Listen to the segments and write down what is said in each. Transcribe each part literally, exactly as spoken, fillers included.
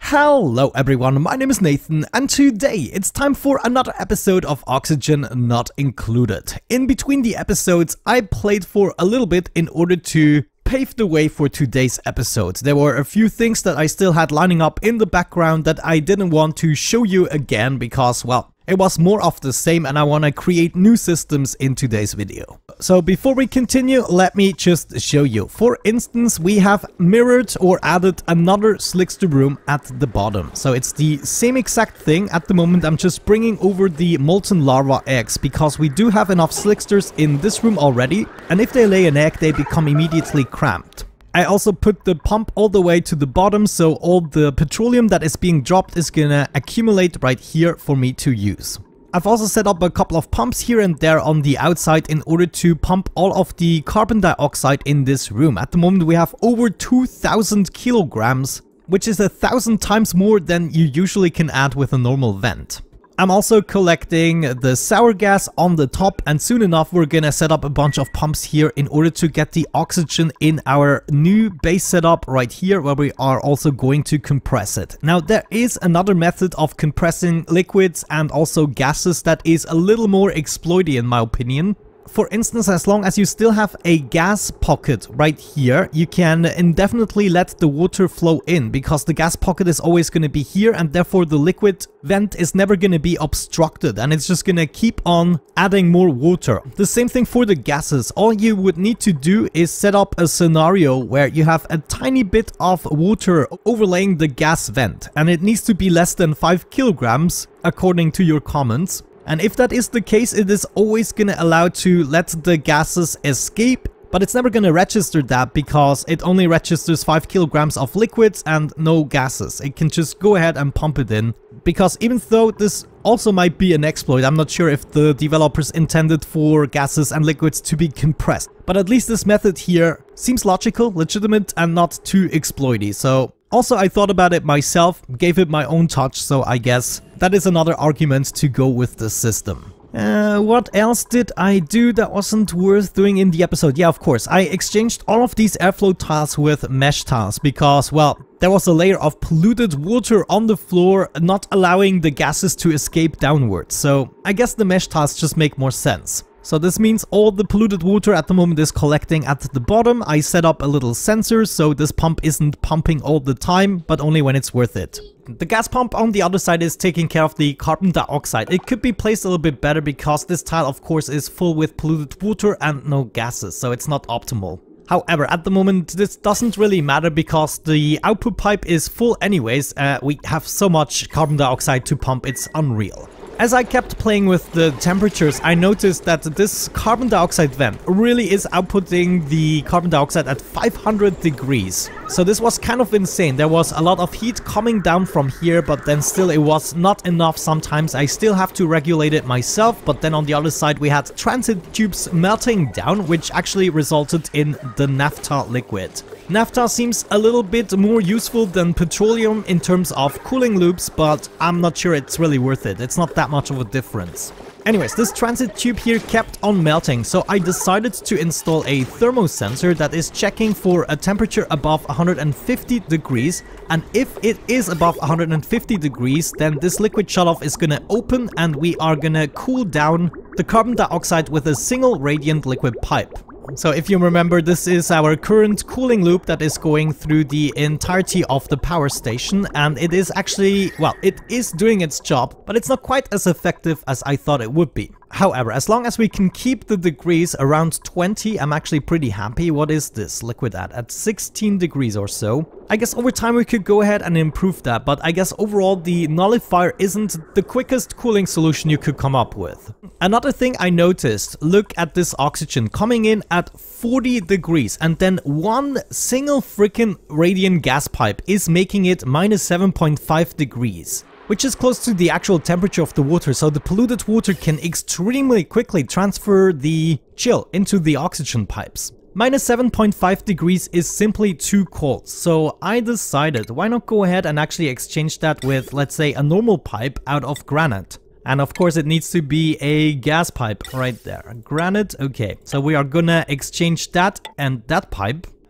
Hello everyone, my name is Nathan, and today it's time for another episode of Oxygen Not Included. In between the episodes, I played for a little bit in order to pave the way for today's episode. There were a few things that I still had lining up in the background that I didn't want to show you again because, well, it was more of the same and I want to create new systems in today's video. So before we continue, let me just show you. For instance, we have mirrored or added another Slickster room at the bottom. So it's the same exact thing. At the moment, I'm just bringing over the molten lava eggs because we do have enough Slicksters in this room already. And if they lay an egg, they become immediately cramped. I also put the pump all the way to the bottom, so all the petroleum that is being dropped is gonna accumulate right here for me to use. I've also set up a couple of pumps here and there on the outside in order to pump all of the carbon dioxide in this room. At the moment we have over two thousand kilograms, which is a thousand times more than you usually can add with a normal vent. I'm also collecting the sour gas on the top, and soon enough we're gonna set up a bunch of pumps here in order to get the oxygen in our new base setup right here, where we are also going to compress it. Now there is another method of compressing liquids and also gases that is a little more exploity in my opinion. For instance, as long as you still have a gas pocket right here, you can indefinitely let the water flow in because the gas pocket is always going to be here and therefore the liquid vent is never going to be obstructed and it's just going to keep on adding more water. The same thing for the gases. All you would need to do is set up a scenario where you have a tiny bit of water overlaying the gas vent and it needs to be less than five kilograms according to your comments. And if that is the case, it is always going to allow to let the gases escape, but it's never going to register that because it only registers five kilograms of liquids and no gases. It can just go ahead and pump it in, because even though this also might be an exploit, I'm not sure if the developers intended for gases and liquids to be compressed. But at least this method here seems logical, legitimate, and not too exploity. So also, I thought about it myself, gave it my own touch, so I guess that is another argument to go with the system. Uh, what else did I do that wasn't worth doing in the episode? Yeah, of course, I exchanged all of these airflow tiles with mesh tiles because, well, there was a layer of polluted water on the floor, not allowing the gases to escape downwards. So I guess the mesh tiles just make more sense. So this means all the polluted water at the moment is collecting at the bottom. I set up a little sensor so this pump isn't pumping all the time, but only when it's worth it. The gas pump on the other side is taking care of the carbon dioxide. It could be placed a little bit better because this tile of course is full with polluted water and no gases, so it's not optimal. However, at the moment this doesn't really matter because the output pipe is full anyways. Uh, we have so much carbon dioxide to pump, it's unreal. As I kept playing with the temperatures, I noticed that this carbon dioxide vent really is outputting the carbon dioxide at five hundred degrees. So this was kind of insane. There was a lot of heat coming down from here, but then still it was not enough. Sometimes I still have to regulate it myself, but then on the other side we had transit tubes melting down, which actually resulted in the naphtha liquid. Naphtha seems a little bit more useful than petroleum in terms of cooling loops, but I'm not sure it's really worth it. It's not that much of a difference. Anyways, this transit tube here kept on melting, so I decided to install a thermosensor that is checking for a temperature above one hundred fifty degrees, and if it is above one hundred fifty degrees, then this liquid shutoff is gonna open and we are gonna cool down the carbon dioxide with a single radiant liquid pipe. So if you remember, this is our current cooling loop that is going through the entirety of the power station, and it is actually, well, it is doing its job, but it's not quite as effective as I thought it would be. However, as long as we can keep the degrees around twenty, I'm actually pretty happy. What is this liquid at? At sixteen degrees or so. I guess over time we could go ahead and improve that, but I guess overall the nullifier isn't the quickest cooling solution you could come up with. Another thing I noticed, look at this oxygen coming in at forty degrees, and then one single freaking radiant gas pipe is making it minus seven point five degrees. Which is close to the actual temperature of the water, so the polluted water can extremely quickly transfer the chill into the oxygen pipes. Minus seven point five degrees is simply too cold, so I decided why not go ahead and actually exchange that with, let's say, a normal pipe out of granite. And of course it needs to be a gas pipe right there. Granite, okay. So we are gonna exchange that and that pipe.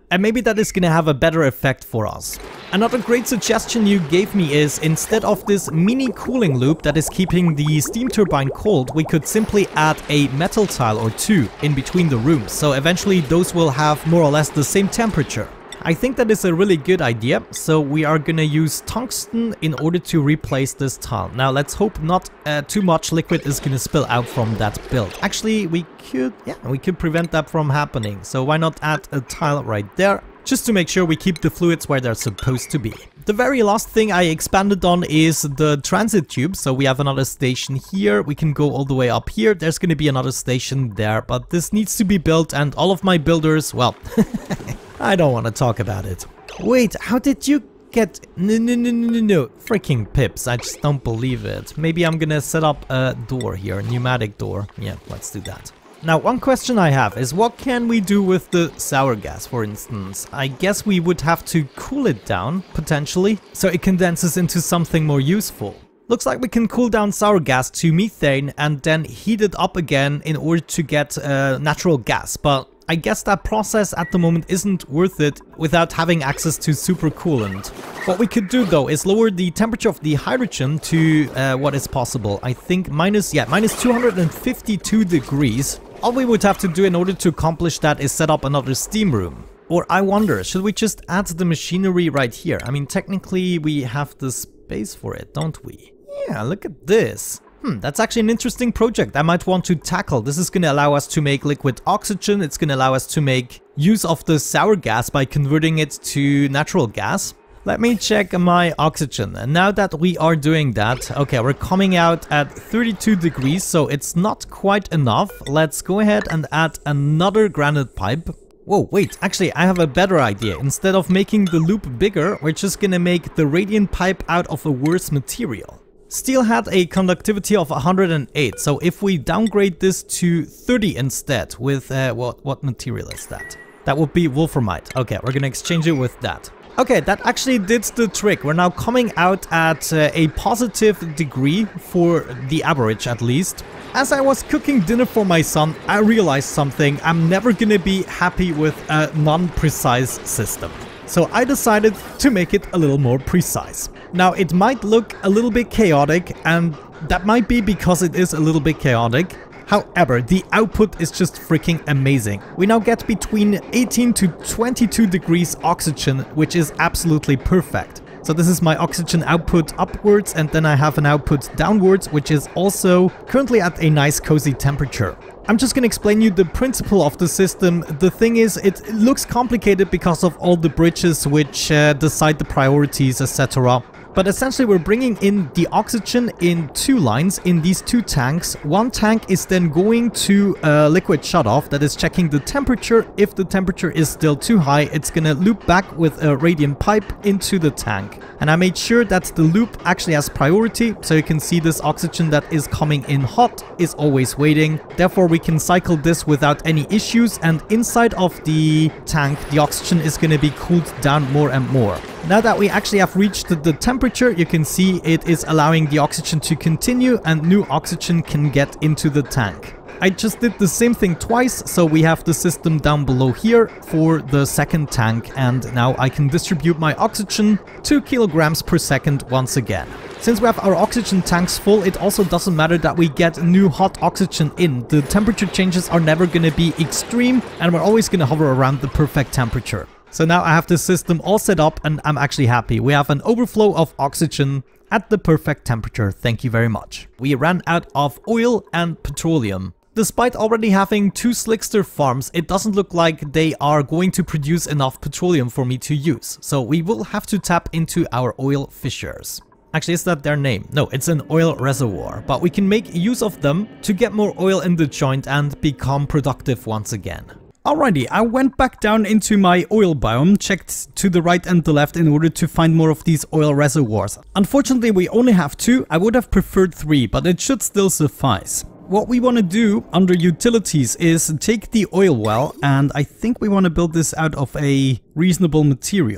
And maybe that is gonna have a better effect for us. Another great suggestion you gave me is, instead of this mini cooling loop that is keeping the steam turbine cold, we could simply add a metal tile or two in between the rooms. So eventually those will have more or less the same temperature. I think that is a really good idea, so we are gonna use tungsten in order to replace this tile. Now let's hope not uh, too much liquid is gonna spill out from that build. Actually, we could, yeah, we could prevent that from happening. So why not add a tile right there, just to make sure we keep the fluids where they're supposed to be. The very last thing I expanded on is the transit tube. So we have another station here, we can go all the way up here, there's gonna be another station there, but this needs to be built, and all of my builders, well... I don't want to talk about it. Wait, how did you get... No, no, no, no, no, no. Freaking pips. I just don't believe it. Maybe I'm gonna set up a door here, a pneumatic door. Yeah, let's do that. Now, one question I have is, what can we do with the sour gas, for instance? I guess we would have to cool it down, potentially, so it condenses into something more useful. Looks like we can cool down sour gas to methane and then heat it up again in order to get uh, natural gas, but I guess that process at the moment isn't worth it without having access to supercoolant. What we could do though is lower the temperature of the hydrogen to uh, what is possible. I think minus, yeah, minus two hundred fifty-two degrees. All we would have to do in order to accomplish that is set up another steam room. Or I wonder, should we just add the machinery right here? I mean, technically we have the space for it, don't we? Yeah, look at this. Hmm, that's actually an interesting project I might want to tackle. This is going to allow us to make liquid oxygen. It's going to allow us to make use of the sour gas by converting it to natural gas. Let me check my oxygen. And now that we are doing that, okay, we're coming out at thirty-two degrees, so it's not quite enough. Let's go ahead and add another granite pipe. Whoa, wait, actually I have a better idea. Instead of making the loop bigger, we're just going to make the radiant pipe out of a worse material. Steel had a conductivity of one hundred eight, so if we downgrade this to thirty instead with, uh, what, what material is that? That would be wolframite. Okay, we're gonna exchange it with that. Okay, that actually did the trick. We're now coming out at uh, a positive degree for the average at least. As I was cooking dinner for my son, I realized something. I'm never gonna be happy with a non-precise system. So I decided to make it a little more precise. Now, it might look a little bit chaotic, and that might be because it is a little bit chaotic. However, the output is just freaking amazing. We now get between eighteen to twenty-two degrees oxygen, which is absolutely perfect. So this is my oxygen output upwards, and then I have an output downwards, which is also currently at a nice cozy temperature. I'm just gonna explain you the principle of the system. The thing is, it looks complicated because of all the bridges which uh, decide the priorities, et cetera. But essentially we're bringing in the oxygen in two lines in these two tanks. One tank is then going to a liquid shutoff that is checking the temperature. If the temperature is still too high, it's gonna loop back with a radiant pipe into the tank. And I made sure that the loop actually has priority, so you can see this oxygen that is coming in hot is always waiting. Therefore we can cycle this without any issues, and inside of the tank the oxygen is gonna be cooled down more and more. Now that we actually have reached the temperature, you can see it is allowing the oxygen to continue and new oxygen can get into the tank. I just did the same thing twice, so we have the system down below here for the second tank, and now I can distribute my oxygen two kilograms per second once again. Since we have our oxygen tanks full, it also doesn't matter that we get new hot oxygen in. The temperature changes are never going to be extreme, and we're always going to hover around the perfect temperature. So now I have the system all set up and I'm actually happy. We have an overflow of oxygen at the perfect temperature. Thank you very much. We ran out of oil and petroleum. Despite already having two Slickster farms, it doesn't look like they are going to produce enough petroleum for me to use. So we will have to tap into our oil fissures. Actually, is that their name? No, it's an oil reservoir, but we can make use of them to get more oil in the joint and become productive once again. Alrighty, I went back down into my oil biome, checked to the right and the left in order to find more of these oil reservoirs. Unfortunately, we only have two. I would have preferred three, but it should still suffice. What we want to do under utilities is take the oil well, and I think we want to build this out of a reasonable material.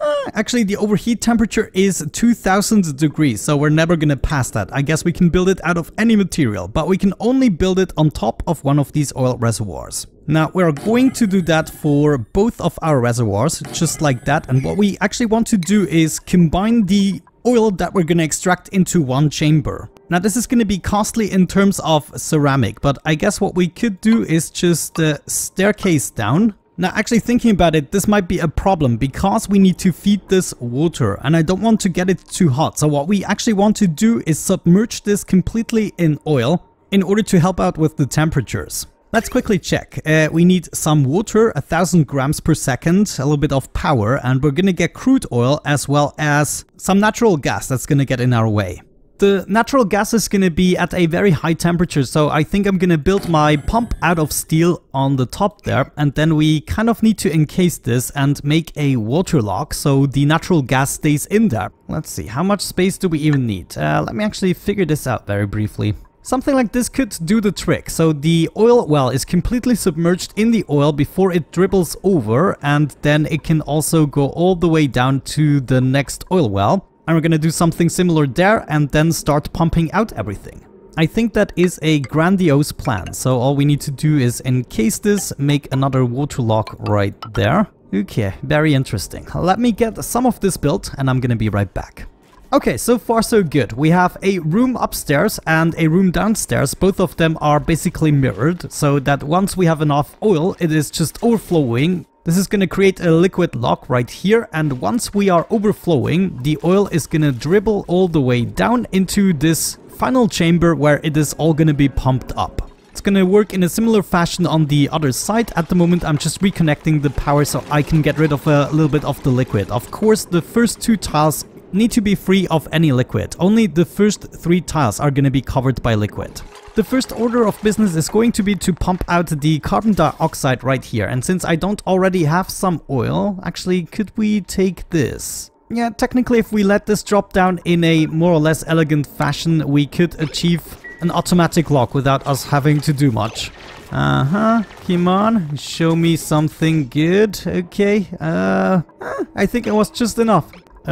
Uh, actually, the overheat temperature is two thousand degrees, so we're never gonna pass that. I guess we can build it out of any material, but we can only build it on top of one of these oil reservoirs. Now, we're going to do that for both of our reservoirs, just like that. And what we actually want to do is combine the oil that we're gonna extract into one chamber. Now, this is gonna be costly in terms of ceramic, but I guess what we could do is just uh, staircase down. Now, actually thinking about it, this might be a problem because we need to feed this water and I don't want to get it too hot. So what we actually want to do is submerge this completely in oil in order to help out with the temperatures. Let's quickly check. Uh, we need some water, a thousand grams per second, a little bit of power, and we're gonna get crude oil as well as some natural gas that's gonna get in our way. The natural gas is going to be at a very high temperature, so I think I'm going to build my pump out of steel on the top there, and then we kind of need to encase this and make a water lock so the natural gas stays in there. Let's see, how much space do we even need? Uh, let me actually figure this out very briefly. Something like this could do the trick. So the oil well is completely submerged in the oil before it dribbles over, and then it can also go all the way down to the next oil well. And we're gonna do something similar there and then start pumping out everything. I think that is a grandiose plan. So all we need to do is encase this, make another water lock right there. Okay, very interesting. Let me get some of this built and I'm gonna be right back. Okay, so far so good. We have a room upstairs and a room downstairs. Both of them are basically mirrored so that once we have enough oil, it is just overflowing. This is going to create a liquid lock right here, and once we are overflowing, the oil is going to dribble all the way down into this final chamber where it is all going to be pumped up. It's going to work in a similar fashion on the other side. At the moment, I'm just reconnecting the power so I can get rid of a little bit of the liquid. Of course, the first two tiles need to be free of any liquid. Only the first three tiles are going to be covered by liquid. The first order of business is going to be to pump out the carbon dioxide right here. And since I don't already have some oil, actually, could we take this? Yeah, technically, if we let this drop down in a more or less elegant fashion, we could achieve an automatic lock without us having to do much. Uh-huh, come on, show me something good. Okay, uh, I think it was just enough.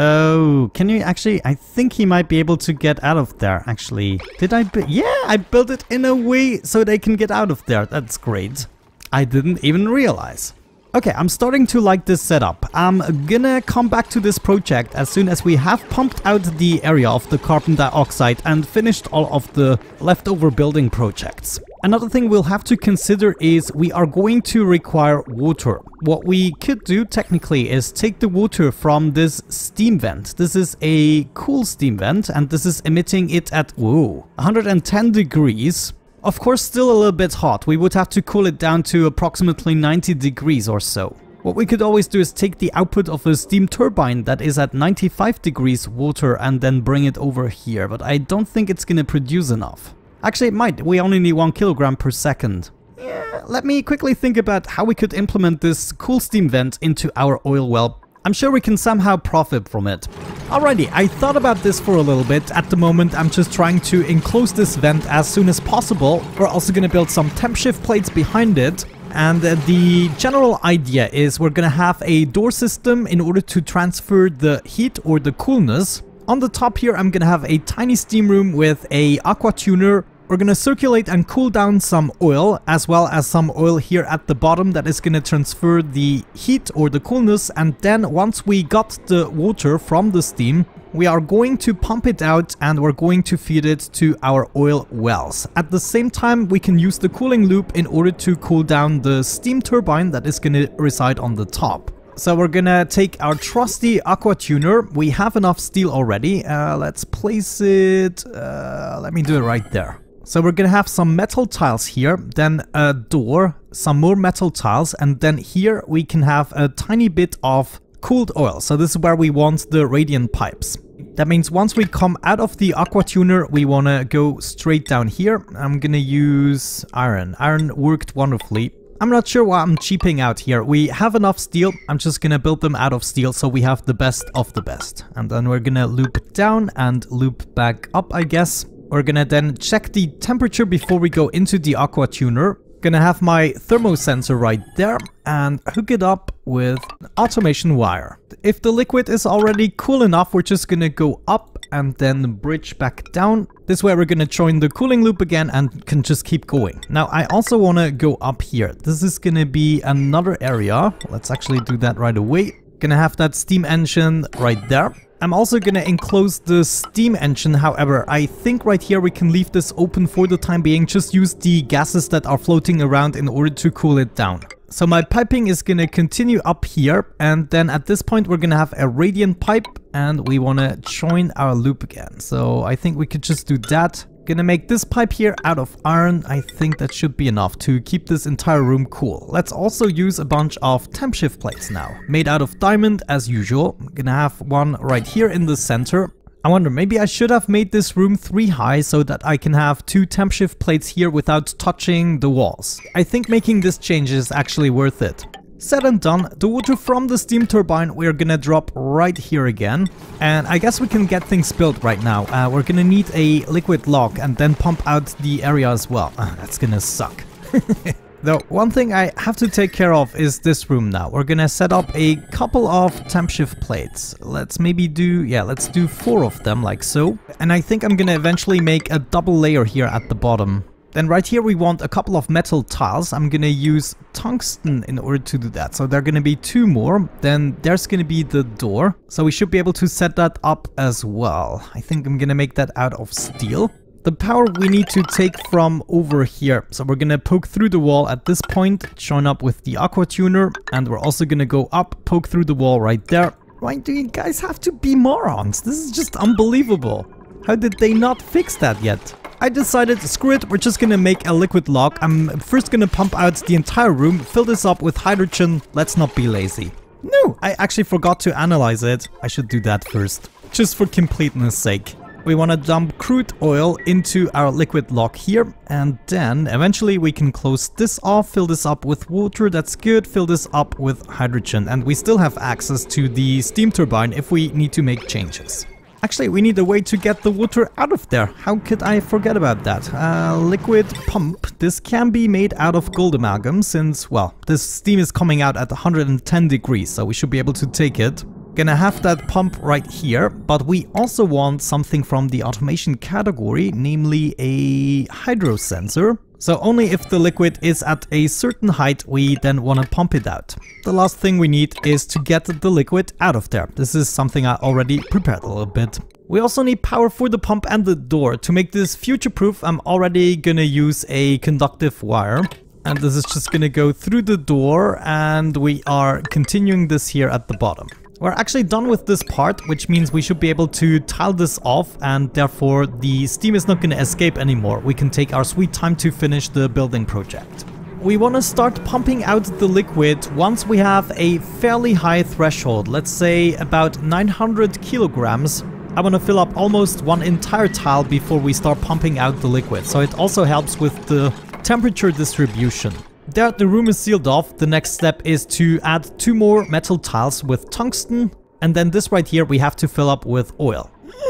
Oh, can you actually... I think he might be able to get out of there, actually. Did I... Yeah, I built it in a way so they can get out of there. That's great. I didn't even realize. Okay, I'm starting to like this setup. I'm gonna come back to this project as soon as we have pumped out the area of the carbon dioxide and finished all of the leftover building projects. Another thing we'll have to consider is we are going to require water. What we could do technically is take the water from this steam vent. This is a cool steam vent and this is emitting it at, whoa, one hundred ten degrees. Of course, still a little bit hot. We would have to cool it down to approximately ninety degrees or so. What we could always do is take the output of a steam turbine that is at ninety-five degrees water and then bring it over here, but I don't think it's gonna produce enough. Actually, it might. We only need one kilogram per second. Yeah, let me quickly think about how we could implement this cool steam vent into our oil well. I'm sure we can somehow profit from it. Alrighty, I thought about this for a little bit. At the moment, I'm just trying to enclose this vent as soon as possible. We're also going to build some temp shift plates behind it. And uh, the general idea is we're going to have a door system in order to transfer the heat or the coolness. On the top here, I'm going to have a tiny steam room with a aqua tuner. We're going to circulate and cool down some oil, as well as some oil here at the bottom that is going to transfer the heat or the coolness. And then once we got the water from the steam, we are going to pump it out and we're going to feed it to our oil wells. At the same time, we can use the cooling loop in order to cool down the steam turbine that is going to reside on the top. So we're gonna take our trusty aqua tuner. We have enough steel already. Uh, let's place it... Uh, let me do it right there. So we're gonna have some metal tiles here, then a door, some more metal tiles, and then here we can have a tiny bit of cooled oil. So this is where we want the radiant pipes. That means once we come out of the aqua tuner, we wanna go straight down here. I'm gonna use iron. Iron worked wonderfully. I'm not sure why I'm cheaping out here. We have enough steel. I'm just gonna build them out of steel so we have the best of the best. And then we're gonna loop down and loop back up, I guess. We're gonna then check the temperature before we go into the aqua tuner. Gonna have my thermosensor right there and hook it up with an automation wire. If the liquid is already cool enough, we're just gonna go up and then bridge back down. This way we're gonna join the cooling loop again and can just keep going. Now I also wanna go up here. This is gonna be another area. Let's actually do that right away. Gonna have that steam engine right there. I'm also gonna enclose the steam engine, however, I think right here we can leave this open for the time being, just use the gases that are floating around in order to cool it down. So my piping is gonna continue up here, and then at this point we're gonna have a radiant pipe, and we wanna join our loop again. So I think we could just do that. Gonna make this pipe here out of iron. I think that should be enough to keep this entire room cool. Let's also use a bunch of temp shift plates now, made out of diamond as usual. I'm gonna have one right here in the center. I wonder, maybe I should have made this room three high so that I can have two temp shift plates here without touching the walls. I think making this change is actually worth it. Said and done, the water from the steam turbine we're gonna drop right here again. And I guess we can get things built right now. Uh, we're gonna need a liquid lock and then pump out the area as well. Uh, that's gonna suck. Though, one thing I have to take care of is this room now. We're gonna set up a couple of temp shift plates. Let's maybe do, yeah, let's do four of them like so. And I think I'm gonna eventually make a double layer here at the bottom. Then right here we want a couple of metal tiles. I'm gonna use tungsten in order to do that. So there are gonna be two more. Then there's gonna be the door. So we should be able to set that up as well. I think I'm gonna make that out of steel. The power we need to take from over here. So we're gonna poke through the wall at this point, join up with the aqua tuner, and we're also gonna go up, poke through the wall right there. Why do you guys have to be morons? This is just unbelievable. How did they not fix that yet? I decided, screw it, we're just gonna make a liquid lock. I'm first gonna pump out the entire room, fill this up with hydrogen. Let's not be lazy. No, I actually forgot to analyze it. I should do that first, just for completeness sake. We want to dump crude oil into our liquid lock here, and then eventually we can close this off, fill this up with water, that's good, fill this up with hydrogen, and we still have access to the steam turbine if we need to make changes. Actually, we need a way to get the water out of there. How could I forget about that? Uh, liquid pump. This can be made out of gold amalgam since, well, this steam is coming out at one hundred ten degrees, so we should be able to take it. Gonna have that pump right here, but we also want something from the automation category, namely a hydro sensor. So only if the liquid is at a certain height, we then want to pump it out. The last thing we need is to get the liquid out of there. This is something I already prepared a little bit. We also need power for the pump and the door. To make this future-proof, I'm already gonna use a conductive wire. And this is just gonna go through the door, and we are continuing this here at the bottom. We're actually done with this part, which means we should be able to tile this off, and therefore the steam is not going to escape anymore. We can take our sweet time to finish the building project. We want to start pumping out the liquid once we have a fairly high threshold, let's say about nine hundred kilograms. I want to fill up almost one entire tile before we start pumping out the liquid, so it also helps with the temperature distribution. There, the room is sealed off. The next step is to add two more metal tiles with tungsten, and then this right here we have to fill up with oil.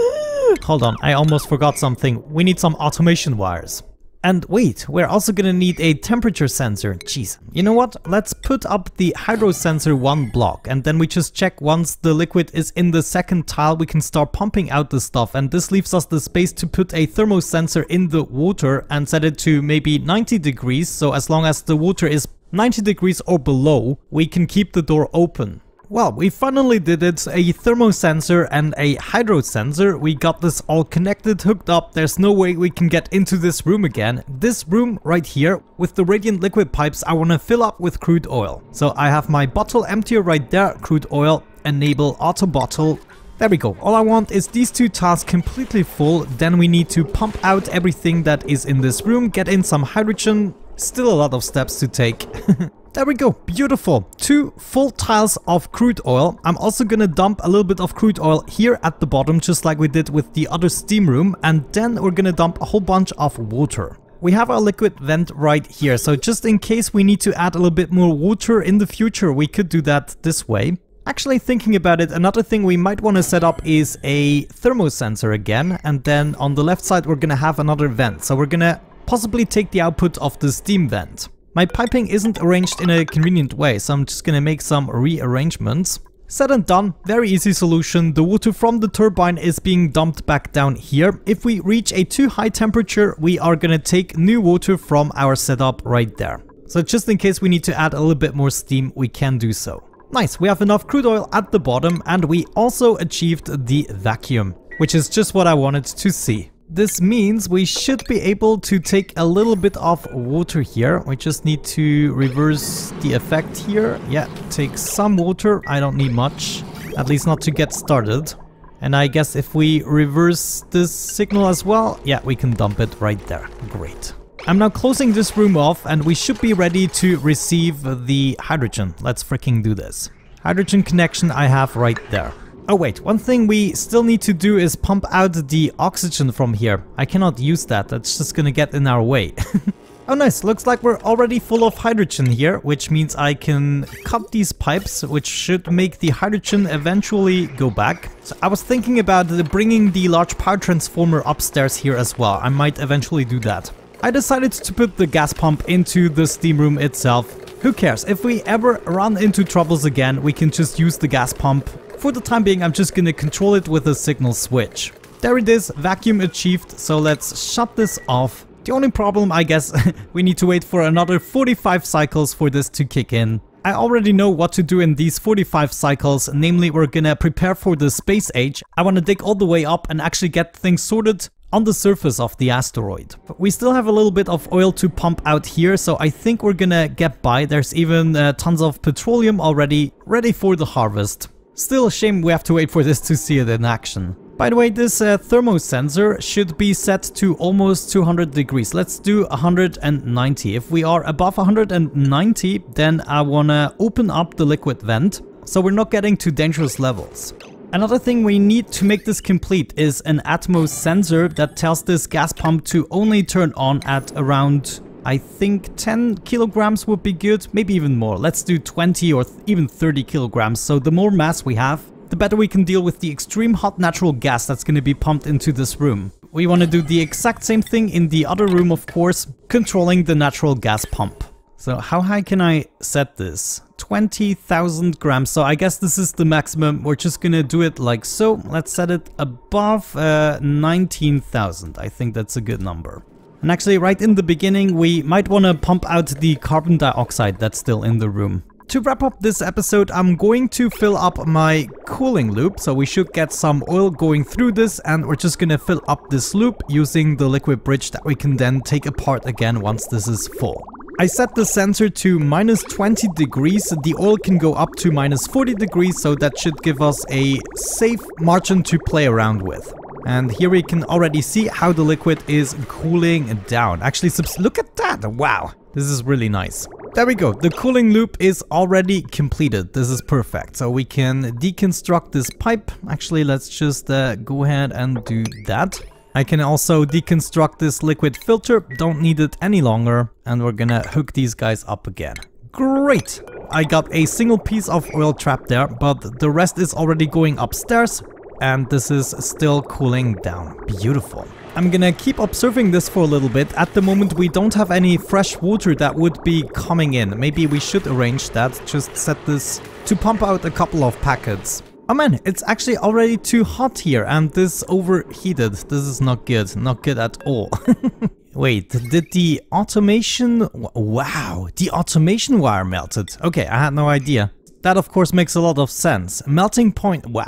Hold on, I almost forgot something. We need some automation wires. And wait, we're also gonna need a temperature sensor. Jeez. You know what? Let's put up the hydro sensor one block, and then we just check once the liquid is in the second tile, we can start pumping out the stuff. And this leaves us the space to put a thermo sensor in the water and set it to maybe ninety degrees. So as long as the water is ninety degrees or below, we can keep the door open. Well, we finally did it. A thermo sensor and a hydro sensor. We got this all connected, hooked up. There's no way we can get into this room again. This room right here with the radiant liquid pipes, I want to fill up with crude oil. So I have my bottle emptier right there, crude oil, enable auto bottle. There we go. All I want is these two tiles completely full. Then we need to pump out everything that is in this room, get in some hydrogen. Still a lot of steps to take. There we go, beautiful. Two full tiles of crude oil. I'm also gonna dump a little bit of crude oil here at the bottom, just like we did with the other steam room. And then we're gonna dump a whole bunch of water. We have our liquid vent right here, so just in case we need to add a little bit more water in the future, we could do that this way. Actually, thinking about it, another thing we might want to set up is a thermo sensor again. And then on the left side, we're gonna have another vent. So we're gonna possibly take the output of the steam vent. My piping isn't arranged in a convenient way, so I'm just gonna make some rearrangements. Said and done, very easy solution. The water from the turbine is being dumped back down here. If we reach a too high temperature, we are gonna take new water from our setup right there. So just in case we need to add a little bit more steam, we can do so. Nice, we have enough crude oil at the bottom, and we also achieved the vacuum, which is just what I wanted to see. This means we should be able to take a little bit of water here. We just need to reverse the effect here. Yeah, take some water. I don't need much, at least not to get started. And I guess if we reverse this signal as well, yeah, we can dump it right there. Great. I'm now closing this room off and we should be ready to receive the hydrogen. Let's freaking do this. Hydrogen connection I have right there. Oh wait, one thing we still need to do is pump out the oxygen from here. I cannot use that, that's just gonna get in our way. Oh nice, looks like we're already full of hydrogen here, which means I can cut these pipes, which should make the hydrogen eventually go back. So I was thinking about bringing the large power transformer upstairs here as well. I might eventually do that. I decided to put the gas pump into the steam room itself. Who cares? If we ever run into troubles again, we can just use the gas pump. For the time being, I'm just gonna control it with a signal switch. There it is, vacuum achieved, so let's shut this off. The only problem, I guess, we need to wait for another forty-five cycles for this to kick in. I already know what to do in these forty-five cycles, namely we're gonna prepare for the space age. I wanna dig all the way up and actually get things sorted on the surface of the asteroid. But we still have a little bit of oil to pump out here, so I think we're gonna get by. There's even uh, tons of petroleum already ready for the harvest. Still a shame we have to wait for this to see it in action. By the way, this uh, thermo sensor should be set to almost two hundred degrees. Let's do one hundred ninety. If we are above one hundred ninety, then I wanna open up the liquid vent, so we're not getting to dangerous levels. Another thing we need to make this complete is an Atmos sensor that tells this gas pump to only turn on at around, I think ten kilograms would be good, maybe even more. Let's do twenty or even thirty kilograms, so the more mass we have, the better we can deal with the extreme hot natural gas that's going to be pumped into this room. We want to do the exact same thing in the other room, of course, controlling the natural gas pump. So how high can I set this? twenty thousand grams, so I guess this is the maximum. We're just going to do it like so. Let's set it above uh, nineteen thousand. I think that's a good number. And actually, right in the beginning, we might want to pump out the carbon dioxide that's still in the room. To wrap up this episode, I'm going to fill up my cooling loop, so we should get some oil going through this, and we're just gonna fill up this loop using the liquid bridge that we can then take apart again once this is full. I set the sensor to minus twenty degrees, the oil can go up to minus forty degrees, so that should give us a safe margin to play around with. And here we can already see how the liquid is cooling down. Actually, look at that! Wow, this is really nice. There we go, the cooling loop is already completed. This is perfect. So we can deconstruct this pipe. Actually, let's just uh, go ahead and do that. I can also deconstruct this liquid filter. Don't need it any longer. And we're gonna hook these guys up again. Great! I got a single piece of oil trapped there, but the rest is already going upstairs. And this is still cooling down. Beautiful. I'm gonna keep observing this for a little bit. At the moment we don't have any fresh water that would be coming in. Maybe we should arrange that. Just set this to pump out a couple of packets. Oh man, it's actually already too hot here and this overheated. This is not good. Not good at all. Wait, did the automation... Wow, the automation wire melted. Okay, I had no idea. That of course makes a lot of sense. Melting point... Wow.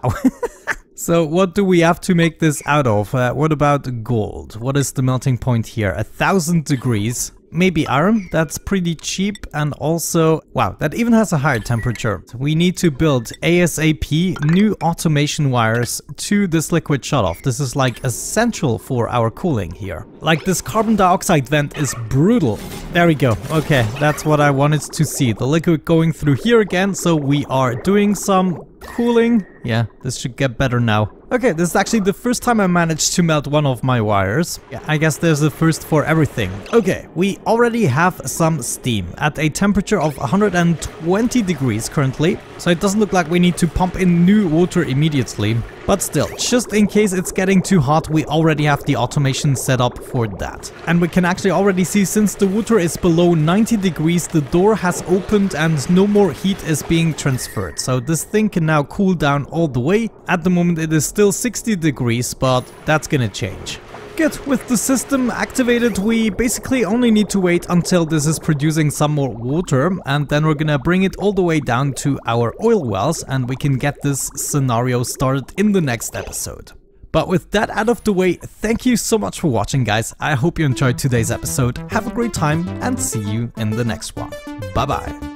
So what do we have to make this out of? Uh, what about gold? What is the melting point here? A thousand degrees. Maybe iron? That's pretty cheap. And also, wow, that even has a higher temperature. We need to build ASAP new automation wires to this liquid shutoff. This is like essential for our cooling here. Like this carbon dioxide vent is brutal. There we go. Okay, that's what I wanted to see. The liquid going through here again. So we are doing some cooling. Yeah, this should get better now. Okay, this is actually the first time I managed to melt one of my wires. Yeah, I guess there's a first for everything. Okay, we already have some steam at a temperature of one hundred twenty degrees currently. So it doesn't look like we need to pump in new water immediately. But still, just in case it's getting too hot, we already have the automation set up for that. And we can actually already see, since the water is below ninety degrees, the door has opened and no more heat is being transferred. So this thing can now cool down all the way. At the moment it is still sixty degrees, but that's gonna change. Good, with the system activated, we basically only need to wait until this is producing some more water, and then we're gonna bring it all the way down to our oil wells, and we can get this scenario started in the next episode. But with that out of the way, thank you so much for watching, guys. I hope you enjoyed today's episode. Have a great time and see you in the next one. Bye bye.